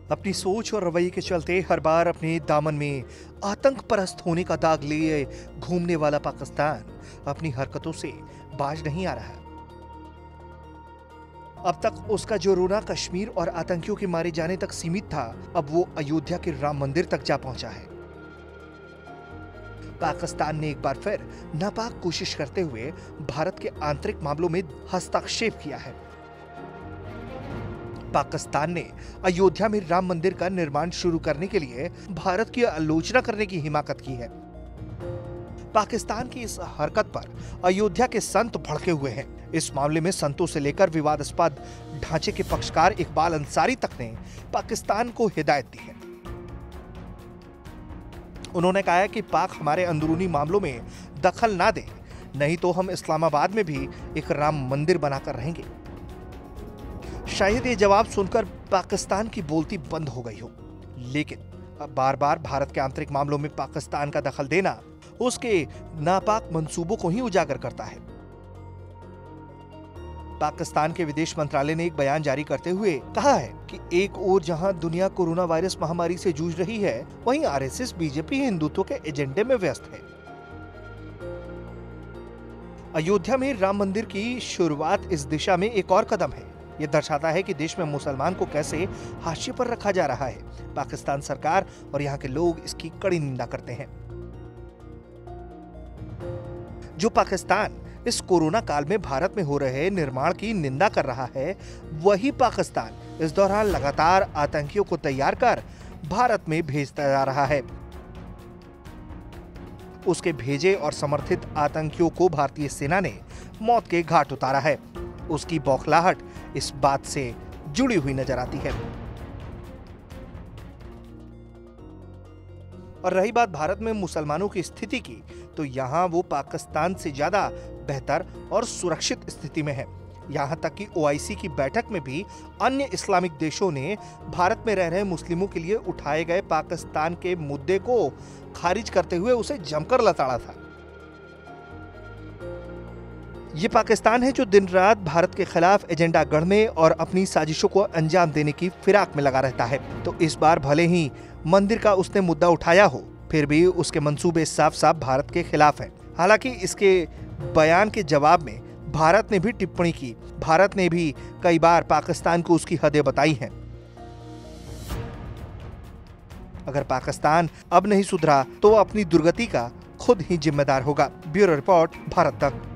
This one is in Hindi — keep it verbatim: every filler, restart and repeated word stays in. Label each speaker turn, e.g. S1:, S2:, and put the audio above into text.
S1: अपनी सोच और रवैये के चलते हर बार अपने दामन में आतंक परस्त होने का दाग लिए घूमने वाला पाकिस्तान अपनी हरकतों से बाज नहीं आ रहा। अब तक उसका जो रोना कश्मीर और आतंकियों के मारे जाने तक सीमित था, अब वो अयोध्या के राम मंदिर तक जा पहुंचा है। पाकिस्तान ने एक बार फिर नापाक कोशिश करते हुए भारत के आंतरिक मामलों में हस्तक्षेप किया है। पाकिस्तान ने अयोध्या में राम मंदिर का निर्माण शुरू करने के लिए भारत की आलोचना करने की हिमाकत की है। पाकिस्तान की इस हरकत पर अयोध्या के संत भड़के हुए हैं। इस मामले में संतों से लेकर विवादास्पद ढांचे के पक्षकार इकबाल अंसारी तक ने पाकिस्तान को हिदायत दी है। उन्होंने कहा है कि पाक हमारे अंदरूनी मामलों में दखल ना दे, नहीं तो हम इस्लामाबाद में भी एक राम मंदिर बनाकर रहेंगे। शायद ये जवाब सुनकर पाकिस्तान की बोलती बंद हो गई हो, लेकिन अब बार बार भारत के आंतरिक मामलों में पाकिस्तान का दखल देना उसके नापाक मंसूबों को ही उजागर करता है। पाकिस्तान के विदेश मंत्रालय ने एक बयान जारी करते हुए कहा है कि एक ओर जहां दुनिया कोरोना वायरस महामारी से जूझ रही है, वहीं आरएसएस बीजेपी हिंदुत्व के एजेंडे में व्यस्त है। अयोध्या में राम मंदिर की शुरुआत इस दिशा में एक और कदम है। यह दर्शाता है कि देश में मुसलमान को कैसे हाशिए पर रखा जा रहा है। पाकिस्तान सरकार और यहाँ के लोग इसकी कड़ी निंदा करते हैं। जो पाकिस्तान इस कोरोना काल में भारत में हो रहे निर्माण की निंदा कर रहा है, वही पाकिस्तान इस दौरान लगातार आतंकियों को तैयार कर भारत में भेजता जा रहा है। उसके भेजे और समर्थित आतंकियों को भारतीय सेना ने मौत के घाट उतारा है। उसकी बौखलाहट इस बात से जुड़ी हुई नजर आती है। और रही बात भारत में मुसलमानों की स्थिति की, तो यहाँ वो पाकिस्तान से ज्यादा बेहतर और सुरक्षित स्थिति में है। यहाँ तक कि ओआईसी की बैठक में भी अन्य इस्लामिक देशों ने भारत में रह रहे मुस्लिमों के लिए उठाए गए पाकिस्तान के मुद्दे को खारिज करते हुए उसे जमकर लताड़ा था। ये पाकिस्तान है जो दिन रात भारत के खिलाफ एजेंडा गढ़ने और अपनी साजिशों को अंजाम देने की फिराक में लगा रहता है। तो इस बार भले ही मंदिर का उसने मुद्दा उठाया हो, फिर भी उसके मंसूबे साफ साफ भारत के खिलाफ हैं। हालांकि इसके बयान के जवाब में भारत ने भी टिप्पणी की। भारत ने भी कई बार पाकिस्तान को उसकी हदें बताई हैं। अगर पाकिस्तान अब नहीं सुधरा तो अपनी दुर्गति का खुद ही जिम्मेदार होगा। ब्यूरो रिपोर्ट, भारत तक।